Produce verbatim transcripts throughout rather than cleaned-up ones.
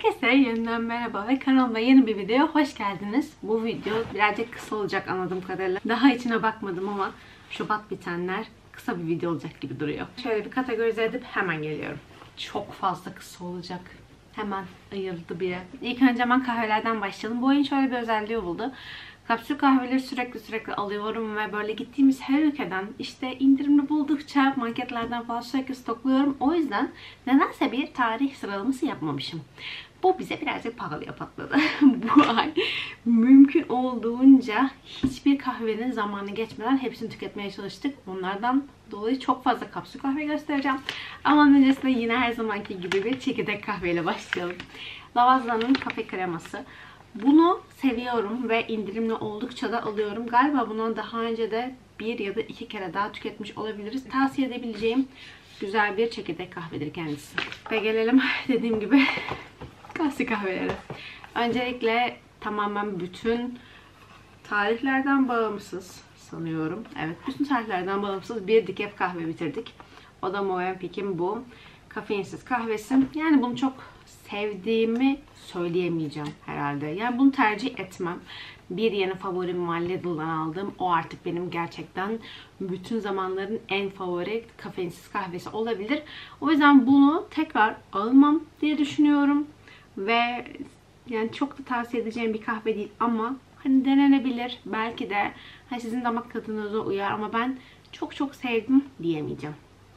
Herkese yeniden merhaba ve kanalıma yeni bir videoya hoş geldiniz. Bu video birazcık kısa olacak anladığım kadarıyla. Daha içine bakmadım ama Şubat bitenler kısa bir video olacak gibi duruyor. Şöyle bir kategorize edip hemen geliyorum. Çok fazla kısa olacak. Hemen ayırdı biri. İlk önce hemen kahvelerden başlayalım. Bu oyun şöyle bir özelliği oldu. Kapsül kahveleri sürekli sürekli alıyorum ve böyle gittiğimiz her ülkeden işte indirimli buldukça marketlerden falan sürekli stokluyorum. O yüzden nedense bir tarih sıralaması yapmamışım. Bu bize birazcık pahalıya patladı. Bu ay mümkün olduğunca hiçbir kahvenin zamanı geçmeden hepsini tüketmeye çalıştık. Onlardan dolayı çok fazla kapsül kahve göstereceğim. Ama öncesinde yine her zamanki gibi bir çekirdek kahveyle başlayalım. Lavaza'nın kafe kreması. Bunu seviyorum ve indirimli oldukça da alıyorum. Galiba bundan daha önce de bir ya da iki kere daha tüketmiş olabiliriz. Tavsiye edebileceğim güzel bir çekirdek kahvedir kendisi. Ve gelelim dediğim gibi klasik kahvelere. Öncelikle tamamen bütün tarihlerden bağımsız sanıyorum. Evet, bütün tarihlerden bağımsız bir decaf kahve bitirdik. O da Movenpick'in bu kafeinsiz kahvesi. Yani bunu çok sevdiğimi söyleyemeyeceğim herhalde. Yani bunu tercih etmem. Bir yeni favorim var, Lidl'dan aldığım. O artık benim gerçekten bütün zamanların en favori kafeinsiz kahvesi olabilir. O yüzden bunu tekrar almam diye düşünüyorum. Ve yani çok da tavsiye edeceğim bir kahve değil ama hani denenebilir. Belki de hani sizin damak tadınıza uyar ama ben çok çok sevdim diyemeyeceğim.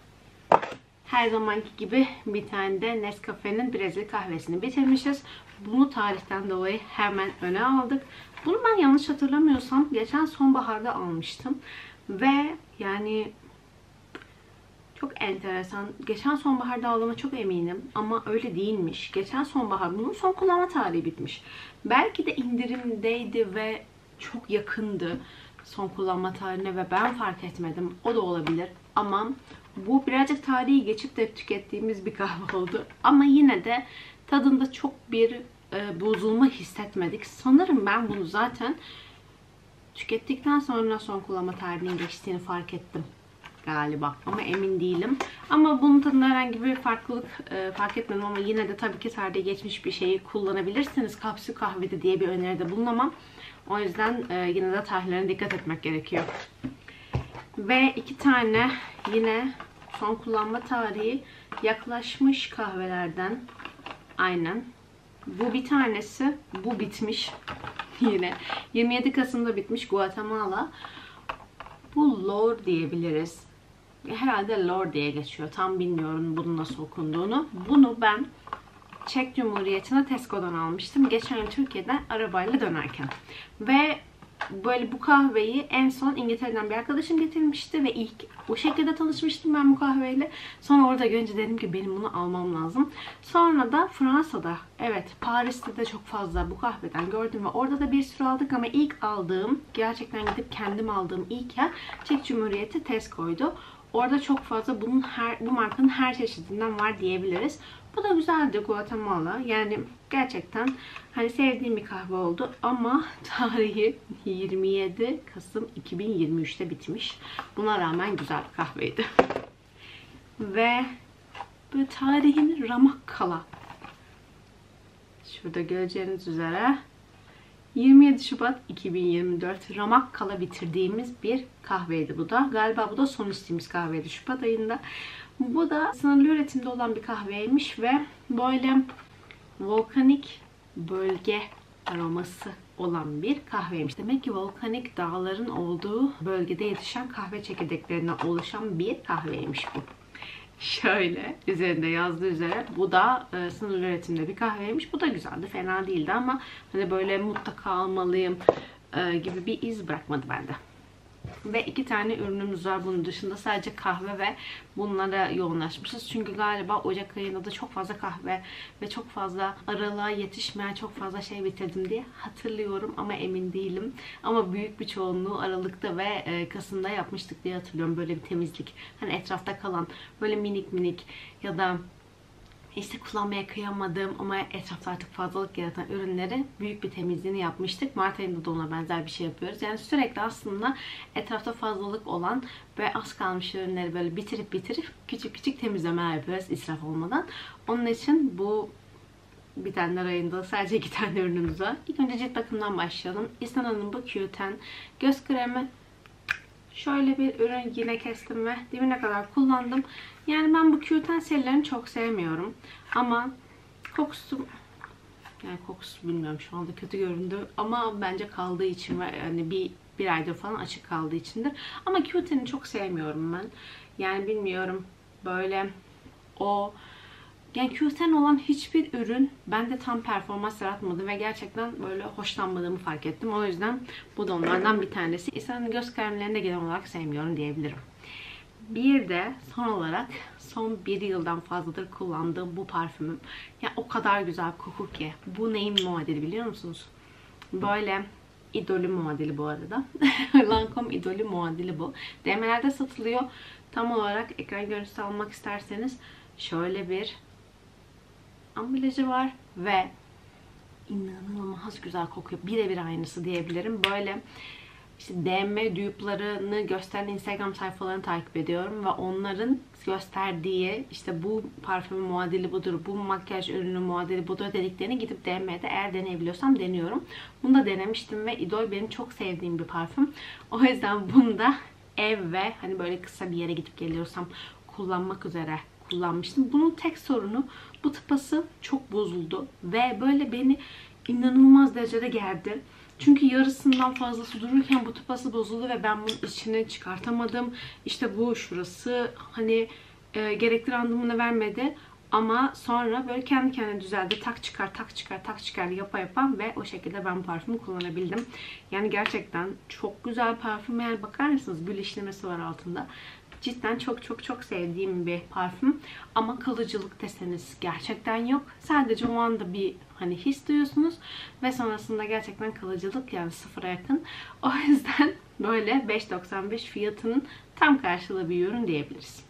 Her zamanki gibi bir tane de Nescafe'nin Brezilya kahvesini bitirmişiz. Bunu tarihten dolayı hemen öne aldık. Bunu ben yanlış hatırlamıyorsam geçen sonbaharda almıştım. Ve yani çok enteresan. Geçen sonbaharda aldığıma çok eminim ama öyle değilmiş. Geçen sonbahar bunun son kullanma tarihi bitmiş. Belki de indirimdeydi ve çok yakındı son kullanma tarihine ve ben fark etmedim. O da olabilir. Ama bu birazcık tarihi geçip de tükettiğimiz bir kahve oldu. Ama yine de tadında çok bir e, bozulma hissetmedik. Sanırım ben bunu zaten tükettikten sonra son kullanma tarihinin geçtiğini fark ettim galiba. Ama emin değilim. Ama bunun tadında herhangi bir farklılık e, fark etmedim ama yine de tabii ki tarihi geçmiş bir şeyi kullanabilirsiniz. Kapsül kahvede diye bir öneride bulunamam. O yüzden e, yine de tarihlerine dikkat etmek gerekiyor. Ve iki tane yine son kullanma tarihi yaklaşmış kahvelerden. Aynen. Bu bir tanesi. Bu bitmiş. Yine. yirmi yedi Kasım'da bitmiş Guatemala. Bu Lor diyebiliriz. Herhalde Lor diye geçiyor. Tam bilmiyorum bunun nasıl okunduğunu. Bunu ben Çek Cumhuriyeti'ne Tesco'dan almıştım. Geçen yıl Türkiye'den arabayla dönerken. Ve böyle bu kahveyi en son İngiltere'den bir arkadaşım getirmişti ve ilk o şekilde tanışmıştım ben bu kahveyle. Sonra orada görünce dedim ki benim bunu almam lazım. Sonra da Fransa'da, evet Paris'te de çok fazla bu kahveden gördüm ve orada da bir sürü aldık ama ilk aldığım, gerçekten gidip kendim aldığım ilk yer Çek Cumhuriyeti Tesco'ydu. Orada çok fazla bunun her, bu markanın her çeşidinden var diyebiliriz. Bu da güzeldi, Guatemala. Yani gerçekten hani sevdiğim bir kahve oldu ama tarihi yirmi yedi Kasım iki bin yirmi üç'te bitmiş. Buna rağmen güzel bir kahveydi. Ve böyle tarihin ramak kala. Şurada göreceğiniz üzere yirmi yedi Şubat iki bin yirmi dört ramak kala bitirdiğimiz bir kahveydi bu da. Galiba bu da son içtiğimiz kahveydi Şubat ayında. Bu da sınırlı üretimde olan bir kahveymiş ve böyle volkanik bölge aroması olan bir kahveymiş. Demek ki volkanik dağların olduğu bölgede yetişen kahve çekirdeklerinden oluşan bir kahveymiş bu. Şöyle üzerinde yazdığı üzere bu da e, sınırlı üretimde bir kahveymiş. Bu da güzeldi, fena değildi ama hani böyle mutlaka almalıyım e, gibi bir iz bırakmadı bende. Ve iki tane ürünümüz var bunun dışında. Sadece kahve ve bunlara yoğunlaşmışız. Çünkü galiba Ocak ayında da çok fazla kahve ve çok fazla aralığa yetişmeyen çok fazla şey bitirdim diye hatırlıyorum ama emin değilim. Ama büyük bir çoğunluğu Aralık'ta ve Kasım'da yapmıştık diye hatırlıyorum. Böyle bir temizlik. Hani etrafta kalan böyle minik minik ya da İşte kullanmaya kıyamadığım ama etrafta artık fazlalık yaratan ürünleri büyük bir temizliğini yapmıştık. Mart ayında da ona benzer bir şey yapıyoruz. Yani sürekli aslında etrafta fazlalık olan ve az kalmış ürünleri böyle bitirip bitirip küçük küçük temizlemeler yapıyoruz israf olmadan. Onun için bu bitenler ayında sadece iki tane ürünümüz var. İlk önce cilt bakımından başlayalım. Isana'nın bu Q on göz kremi. Şöyle bir ürün yine kestim ve dibine kadar kullandım. Yani ben bu Q on serilerini çok sevmiyorum. Ama kokusu, yani kokusu bilmiyorum, şu anda kötü göründü. Ama bence kaldığı için ve yani bir, bir aydır falan açık kaldığı içindir. Ama Q on'u çok sevmiyorum ben. Yani bilmiyorum, böyle o... Yani Q on olan hiçbir ürün bende tam performans yaratmadı ve gerçekten böyle hoşlanmadığımı fark ettim. O yüzden bu da onlardan bir tanesi. İnsanın göz kremlerini de genel olarak sevmiyorum diyebilirim. Bir de son olarak son bir yıldan fazladır kullandığım bu parfümüm. Ya o kadar güzel koku ki. Bu neyin muadili biliyor musunuz? Böyle idolü muadili bu arada. Lancome idolü muadili bu. D M'lerde satılıyor. Tam olarak ekran görüntüsü almak isterseniz şöyle bir ambalajı var ve inanılmaz güzel kokuyor. Birebir aynısı diyebilirim. Böyle işte D M dupe'larını gösteren Instagram sayfalarını takip ediyorum ve onların gösterdiği işte bu parfümün muadili budur, bu makyaj ürünü muadili budur dediklerini gidip D M'de eğer deneyebiliyorsam deniyorum. Bunu da denemiştim ve idol benim çok sevdiğim bir parfüm. O yüzden bunu da ev ve hani böyle kısa bir yere gidip geliyorsam kullanmak üzere kullanmıştım. Bunun tek sorunu bu tıpası çok bozuldu ve böyle beni inanılmaz derecede gerdi. Çünkü yarısından fazlası dururken bu tıpası bozuldu ve ben bunun içini çıkartamadım. İşte bu şurası hani e, gerekli randımını vermedi. Ama sonra böyle kendi kendine düzeldi. Tak çıkar, tak çıkar, tak çıkar yapa yapa ve o şekilde ben parfümü kullanabildim. Yani gerçekten çok güzel parfüm. Yani bakar mısınız? Gül işlemesi var altında. Cidden çok çok çok sevdiğim bir parfüm. Ama kalıcılık deseniz gerçekten yok. Sadece o anda bir hani his duyuyorsunuz. Ve sonrasında gerçekten kalıcılık yani sıfıra yakın. O yüzden böyle beş doksan beş fiyatının tam karşılığı bir ürün diyebiliriz.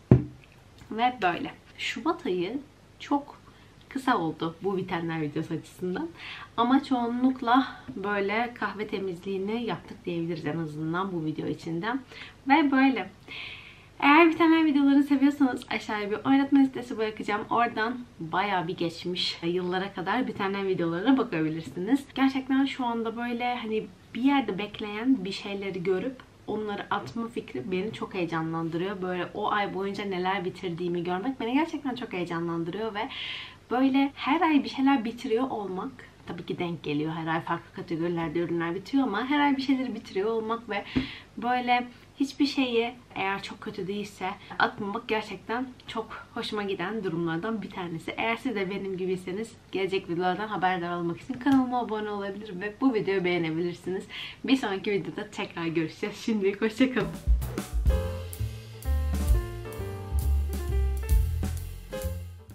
Ve böyle. Şubat ayı çok kısa oldu bu bitenler videosu açısından. Ama çoğunlukla böyle kahve temizliğini yaptık diyebiliriz en azından bu video içinden. Ve böyle. Eğer bitenler videolarını seviyorsanız aşağıya bir oynatma listesi bırakacağım. Oradan bayağı bir geçmiş yıllara kadar bitenler videolarına bakabilirsiniz. Gerçekten şu anda böyle hani bir yerde bekleyen bir şeyleri görüp onları atma fikri beni çok heyecanlandırıyor. Böyle o ay boyunca neler bitirdiğimi görmek beni gerçekten çok heyecanlandırıyor ve böyle her ay bir şeyler bitiriyor olmak, tabii ki denk geliyor. Her ay farklı kategorilerde ürünler bitiyor ama her ay bir şeyleri bitiriyor olmak ve böyle hiçbir şeyi eğer çok kötü değilse atmamak gerçekten çok hoşuma giden durumlardan bir tanesi. Eğer siz de benim gibiyseniz gelecek videolardan haberdar olmak için kanalıma abone olabilir ve bu videoyu beğenebilirsiniz. Bir sonraki videoda tekrar görüşeceğiz. Şimdilik hoşçakalın.